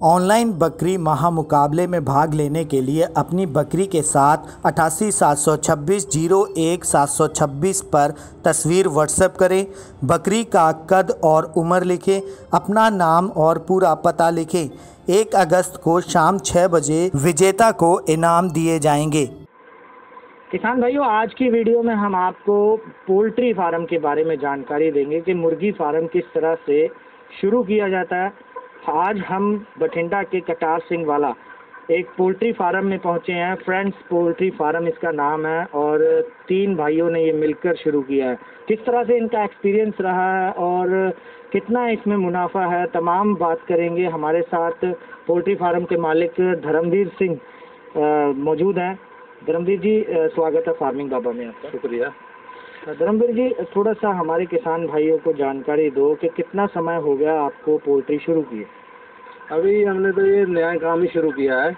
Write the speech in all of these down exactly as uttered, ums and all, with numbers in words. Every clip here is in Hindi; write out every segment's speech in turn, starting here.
ऑनलाइन बकरी महामुकाबले में भाग लेने के लिए अपनी बकरी के साथ अठासी सात सौ छब्बीस जीरो एक सात सौ छब्बीस पर तस्वीर व्हाट्सएप करें। बकरी का कद और उम्र लिखें, अपना नाम और पूरा पता लिखें। एक अगस्त को शाम छः बजे विजेता को इनाम दिए जाएंगे। किसान भाइयों, आज की वीडियो में हम आपको पोल्ट्री फार्म के बारे में जानकारी देंगे कि मुर्गी फार्म किस तरह से शुरू किया जाता है। आज हम बठिंडा के कटार सिंह वाला एक पोल्ट्री फार्म में पहुंचे हैं। फ्रेंड्स पोल्ट्री फार्म इसका नाम है और तीन भाइयों ने ये मिलकर शुरू किया है। किस तरह से इनका एक्सपीरियंस रहा है और कितना इसमें मुनाफा है, तमाम बात करेंगे। हमारे साथ पोल्ट्री फार्म के मालिक धर्मवीर सिंह मौजूद हैं। धर्मवीर जी, स्वागत है फार्मिंग बाबा में आपका। शुक्रिया। धर्मवीर जी, थोड़ा सा हमारे किसान भाइयों को जानकारी दो कि कितना समय हो गया आपको पोल्ट्री शुरू किए। अभी हमने तो ये नया काम ही शुरू किया है,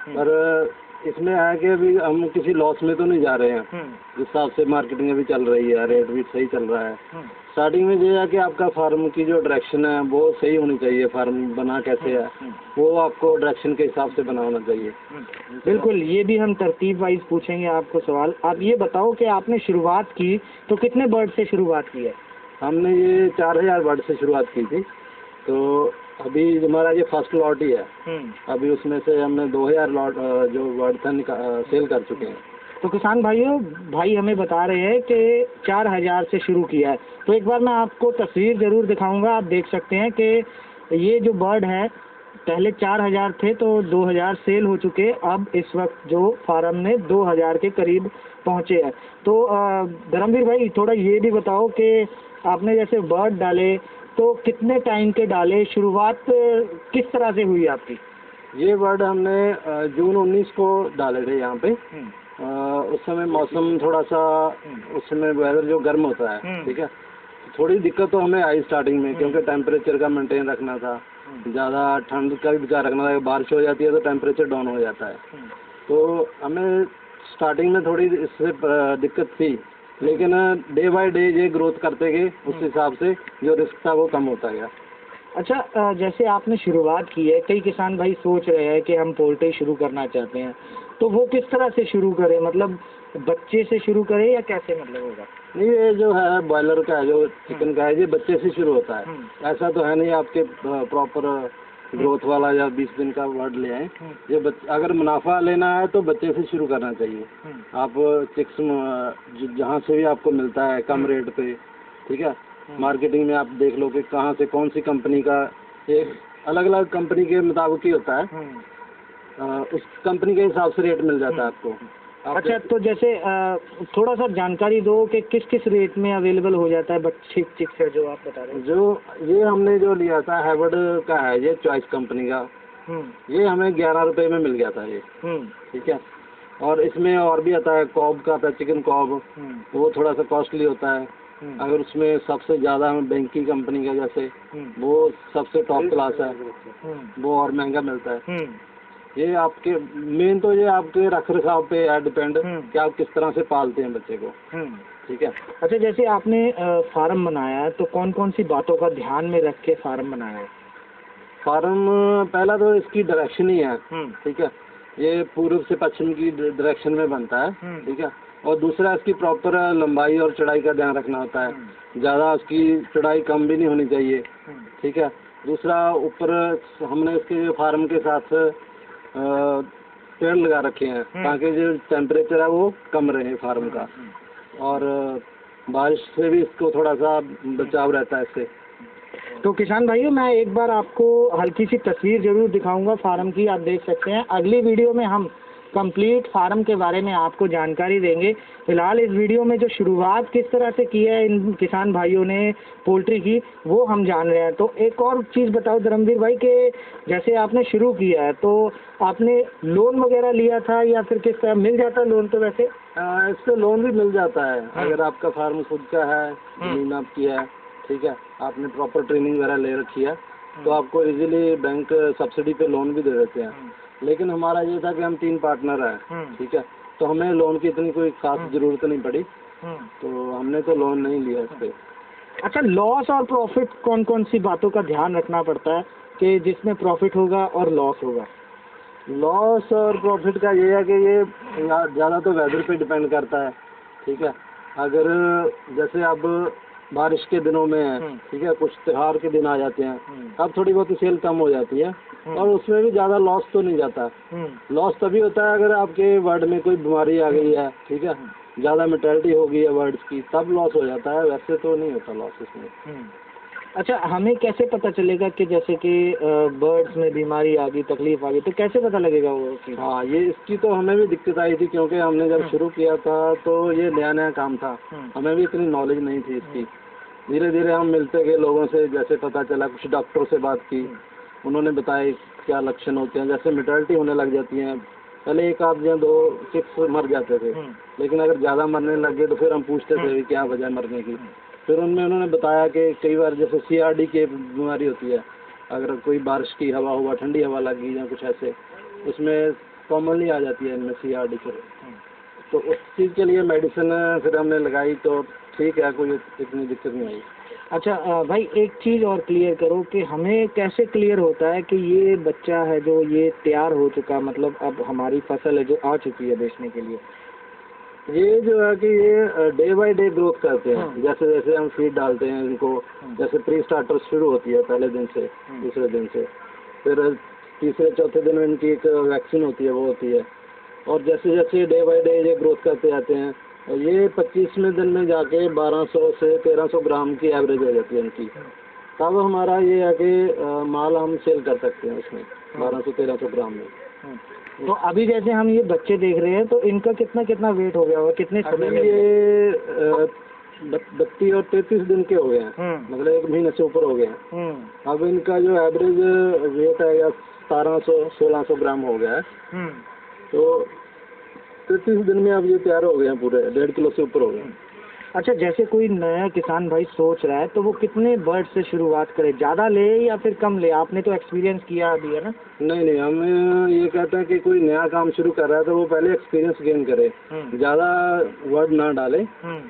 पर इसमें है कि अभी हम किसी लॉस में तो नहीं जा रहे हैं। जिस हिसाब से मार्केटिंग अभी चल रही है, रेट भी सही चल रहा है। स्टार्टिंग में ये है कि आपका फार्म की जो डायरेक्शन है वो सही होनी चाहिए। फार्म बना कैसे है वो आपको डायरेक्शन के हिसाब से बनाना चाहिए। बिल्कुल, ये भी हम तरतीब वाइज पूछेंगे आपको सवाल। आप ये बताओ कि आपने शुरुआत की तो कितने बर्ड से शुरुआत की है? हमने ये चार हजार बर्ड से शुरुआत की थी, तो अभी हमारा ये फर्स्ट लॉट ही है। अभी उसमें से हमने दो हजार लॉट जो बर्ड था सेल कर चुके हैं। तो किसान भाइयों, भाई हमें बता रहे हैं कि चार हजार से शुरू किया है। तो एक बार मैं आपको तस्वीर ज़रूर दिखाऊंगा। आप देख सकते हैं कि ये जो बर्ड है पहले चार हजार थे तो दो हजार सेल हो चुके। अब इस वक्त जो फार्म में दो हजार के करीब पहुंचे हैं। तो धर्मवीर भाई, थोड़ा ये भी बताओ कि आपने जैसे बर्ड डाले तो कितने टाइम के डाले, शुरुआत किस तरह से हुई आपकी? ये बर्ड हमने जून उन्नीस को डाले थे यहाँ पे। आ, उस समय मौसम थोड़ा सा, उस समय वेदर जो गर्म होता है, ठीक है। थोड़ी दिक्कत तो हमें आई स्टार्टिंग में, क्योंकि टेम्परेचर का मेंटेन रखना था, ज़्यादा ठंड का भी विचार रखना था। बारिश हो जाती है तो टेम्परेचर डाउन हो जाता है। तो हमें स्टार्टिंग में थोड़ी इससे दिक्कत थी, लेकिन डे बाय डे ये ग्रोथ करते गए, उस हिसाब से जो रिस्क था वो कम होता गया। अच्छा, जैसे आपने शुरुआत की है, कई किसान भाई सोच रहे हैं कि हम पोल्ट्री शुरू करना चाहते हैं, तो वो किस तरह से शुरू करें? मतलब बच्चे से शुरू करें या कैसे मतलब होगा? नहीं, ये जो है बॉयलर का है, जो चिकन का है, ये बच्चे से शुरू होता है। ऐसा तो है नहीं आपके प्रॉपर ग्रोथ वाला या बीस दिन का बर्ड ले आए। ये बच्चे, अगर मुनाफा लेना है तो बच्चे से शुरू करना चाहिए। आप चिक्स जहाँ से भी आपको मिलता है कम रेट पे, ठीक है। मार्केटिंग में आप देख लो कि कहाँ से कौन सी कंपनी का, एक अलग अलग कंपनी के मुताबिक ही होता है। आ, उस कंपनी के हिसाब से रेट मिल जाता है आपको। आप अच्छा, तो जैसे आ, थोड़ा सा जानकारी दो कि किस किस रेट में अवेलेबल हो जाता है बच्चे चिक्स है जो आप बता रहे हैं? जो ये हमने जो लिया था हैवर्ड का है, ये चॉइस कंपनी का। ये हमें ग्यारह रुपए में मिल गया था ये, ठीक है। और इसमें और भी आता है, कॉब का आता है, चिकन कॉब, वो थोड़ा सा कॉस्टली होता है। अगर उसमें सबसे ज़्यादा हमें बैंक की कंपनी का, जैसे वो सबसे टॉप क्लास है, वो और महंगा मिलता है। ये आपके मेन तो ये आपके रख रखाव पे है डिपेंड कि आप किस तरह से पालते हैं बच्चे को, ठीक है। अच्छा, जैसे आपने फार्म बनाया है तो कौन कौन सी बातों का ध्यान में रख के फार्म बनाया है? फार्म पहला तो इसकी डायरेक्शन ही है, ठीक है। ये पूर्व से पश्चिम की डायरेक्शन में बनता है, ठीक है। और दूसरा इसकी प्रॉपर लंबाई और चौड़ाई का ध्यान रखना होता है। ज़्यादा उसकी चौड़ाई कम भी नहीं होनी चाहिए, ठीक है। दूसरा, ऊपर हमने इसके फार्म के साथ पेड़ लगा रखे हैं ताकि जो टेम्परेचर है वो कम रहे फार्म का, और बारिश से भी इसको थोड़ा सा बचाव रहता है इससे। तो किसान भाइयों, मैं एक बार आपको हल्की सी तस्वीर ज़रूर दिखाऊंगा फार्म की। आप देख सकते हैं। अगली वीडियो में हम कंप्लीट फार्म के बारे में आपको जानकारी देंगे। फिलहाल इस वीडियो में जो शुरुआत किस तरह से की है इन किसान भाइयों ने पोल्ट्री की, वो हम जान रहे हैं। तो एक और चीज़ बताओ धर्मवीर भाई कि जैसे आपने शुरू किया है तो आपने लोन वगैरह लिया था या फिर किस तरह मिल जाता है लोन? तो वैसे इस पर लोन भी मिल जाता है। अगर आपका फार्म खुद का है, जमीन आपकी है, ठीक है, आपने प्रॉपर ट्रेनिंग वगैरह ले रखी है, तो आपको इजीली बैंक सब्सिडी पे लोन भी दे देते हैं। लेकिन हमारा ये था कि हम तीन पार्टनर हैं, ठीक है, तो हमें लोन की इतनी कोई खास जरूरत नहीं पड़ी, तो हमने तो लोन नहीं लिया इस पे। अच्छा, लॉस और प्रॉफिट कौन कौन सी बातों का ध्यान रखना पड़ता है कि जिसमें प्रॉफिट होगा और लॉस होगा? लॉस और प्रॉफिट का ये है कि ये ज़्यादा तो वेदर पे डिपेंड करता है, ठीक है। अगर जैसे अब बारिश के दिनों में है, ठीक है, कुछ त्योहार के दिन आ जाते हैं, अब थोड़ी बहुत सेल कम हो जाती है और उसमें भी ज़्यादा लॉस तो नहीं जाता। लॉस तभी होता है अगर आपके वर्ड में कोई बीमारी आ गई है, ठीक है, ज़्यादा मोर्टेलिटी हो गई है वर्ड्स की, तब लॉस हो जाता है, वैसे तो नहीं होता लॉस इसमें। अच्छा, हमें कैसे पता चलेगा कि जैसे कि बर्ड्स में बीमारी आ गई, तकलीफ आ गई, तो कैसे पता लगेगा वो चीज़? हाँ, ये इसकी तो हमें भी दिक्कत आई थी, क्योंकि हमने जब शुरू किया था तो ये नया नया काम था, हमें भी इतनी नॉलेज नहीं थी इसकी। धीरे धीरे हम मिलते गए लोगों से, जैसे पता चला, कुछ डॉक्टरों से बात की, उन्होंने बताया क्या लक्षण होते हैं। जैसे मोर्टेलिटी होने लग जाती है, पहले एक आध या दो चिक्स मर जाते थे, लेकिन अगर ज़्यादा मरने लग गए तो फिर हम पूछते थे कि क्या वजह मरने की। फिर उनमें उन्होंने बताया कि कई बार जैसे सी आर डी की बीमारी होती है, अगर कोई बारिश की हवा हुआ, ठंडी हवा लग गई या कुछ ऐसे, उसमें कॉमनली आ जाती है इनमें सी आर डी फिर। तो उस चीज़ के लिए मेडिसिन फिर हमने लगाई तो ठीक है, कोई इतनी दिक्कत नहीं आई। अच्छा भाई, एक चीज़ और क्लियर करो कि हमें कैसे क्लियर होता है कि ये बच्चा है जो ये तैयार हो चुका, मतलब अब हमारी फसल है जो आ चुकी है बेचने के लिए? ये जो है कि ये डे बाय डे ग्रोथ करते हैं। जैसे जैसे हम फीड डालते हैं इनको, जैसे प्री स्टार्टर शुरू होती है पहले दिन से, दूसरे दिन से, फिर तीसरे चौथे दिन में इनकी एक वैक्सीन होती है, वो होती है, और जैसे जैसे डे बाय डे ये ग्रोथ करते जाते हैं, ये पच्चीसवें दिन में जाके बारह सौ से तेरह सौ ग्राम की एवरेज हो जाती है इनकी। तब हमारा ये है कि माल हम सेल कर सकते हैं उसमें बारह सौ तेरह सौ ग्राम में। तो अभी जैसे हम ये बच्चे देख रहे हैं, तो इनका कितना कितना वेट हो गया होगा, कितने समय में? ये बत्तीस और तैंतीस दिन के हो गए हैं, मतलब एक महीने से ऊपर हो गए हैं। अब इनका जो एवरेज वेट है सतारह सौ सोलह सौ ग्राम हो गया है। तो तैंतीस दिन में अब ये तैयार हो गए हैं, पूरे डेढ़ किलो से ऊपर हो गए हैं। अच्छा, जैसे कोई नया किसान भाई सोच रहा है तो वो कितने बर्ड से शुरुआत करे, ज़्यादा ले या फिर कम ले? आपने तो एक्सपीरियंस किया अभी, है ना? नहीं नहीं, हम ये कहते हैं कि कोई नया काम शुरू कर रहा है तो वो पहले एक्सपीरियंस गेन करे, ज़्यादा वर्ड ना डाले,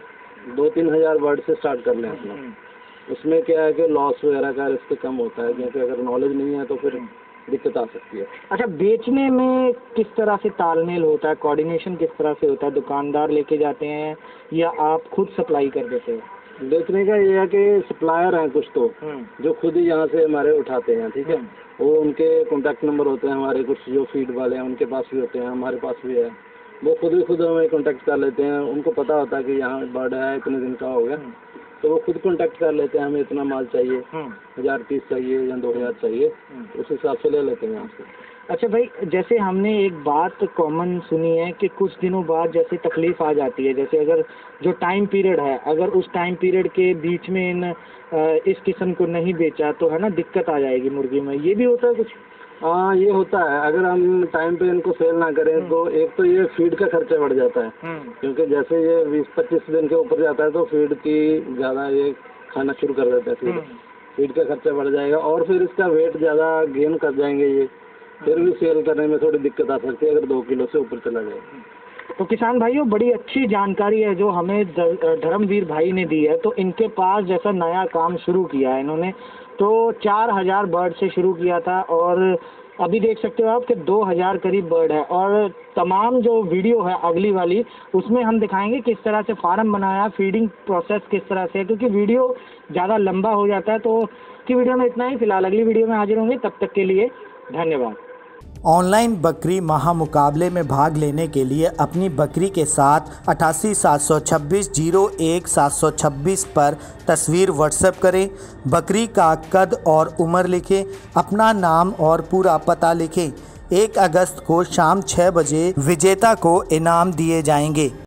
दो तीन हजार वर्ड से स्टार्ट कर लें अपना। उसमें क्या है कि लॉस वगैरह का रिस्क कम होता है, क्योंकि अगर नॉलेज नहीं है तो फिर दिक्कत आ सकती है। अच्छा, बेचने में किस तरह से तालमेल होता है, कोऑर्डिनेशन किस तरह से होता है? दुकानदार लेके जाते हैं या आप खुद सप्लाई कर देते हैं? बेचने का ये है कि सप्लायर हैं कुछ तो, जो खुद ही यहाँ से हमारे उठाते हैं, ठीक है, वो उनके कॉन्टैक्ट नंबर होते हैं हमारे, कुछ जो फीड वाले हैं उनके पास भी होते हैं, हमारे पास भी है, वो खुद ही खुद हमें कॉन्टैक्ट कर लेते हैं। उनको पता होता है कि यहाँ बर्ड है, इतने दिन का हो गया, तो वो खुद कॉन्टैक्ट कर लेते हैं, हमें इतना माल चाहिए, हज़ार पीस चाहिए या दो हज़ार चाहिए, उस हिसाब से ले लेते हैं आपसे। अच्छा भाई, जैसे हमने एक बात कॉमन सुनी है कि कुछ दिनों बाद जैसे तकलीफ आ जाती है, जैसे अगर जो टाइम पीरियड है, अगर उस टाइम पीरियड के बीच में इन इस किस्म को नहीं बेचा तो है ना दिक्कत आ जाएगी मुर्गी में, ये भी होता है कुछ? हाँ, ये होता है। अगर हम टाइम पे इनको सेल ना करें तो एक तो ये फीड का खर्चा बढ़ जाता है, क्योंकि जैसे ये बीस पच्चीस दिन के ऊपर जाता है तो फीड की ज़्यादा ये खाना शुरू कर देते हैं, फीड फीड का खर्चा बढ़ जाएगा, और फिर इसका वेट ज़्यादा गेन कर जाएंगे, ये फिर भी सेल करने में थोड़ी दिक्कत आ सकती है अगर दो किलो से ऊपर चला जाए। तो किसान भाइयों, बड़ी अच्छी जानकारी है जो हमें धर्मवीर भाई ने दी है। तो इनके पास जैसा नया काम शुरू किया है इन्होंने, तो चार हजार बर्ड से शुरू किया था और अभी देख सकते हो आप कि दो हजार करीब बर्ड है। और तमाम जो वीडियो है अगली वाली, उसमें हम दिखाएंगे किस तरह से फार्म बनाया, फीडिंग प्रोसेस किस तरह से, क्योंकि वीडियो ज़्यादा लंबा हो जाता है। तो की वीडियो में इतना ही, फिलहाल अगली वीडियो में हाजिर होंगे, तब तक के लिए धन्यवाद। ऑनलाइन बकरी महामुकाबले में भाग लेने के लिए अपनी बकरी के साथ अठासी सात सौ छब्बीस जीरो एक सात सौ छब्बीस पर तस्वीर व्हाट्सएप करें। बकरी का कद और उम्र लिखें, अपना नाम और पूरा पता लिखें। एक अगस्त को शाम छः बजे विजेता को इनाम दिए जाएंगे।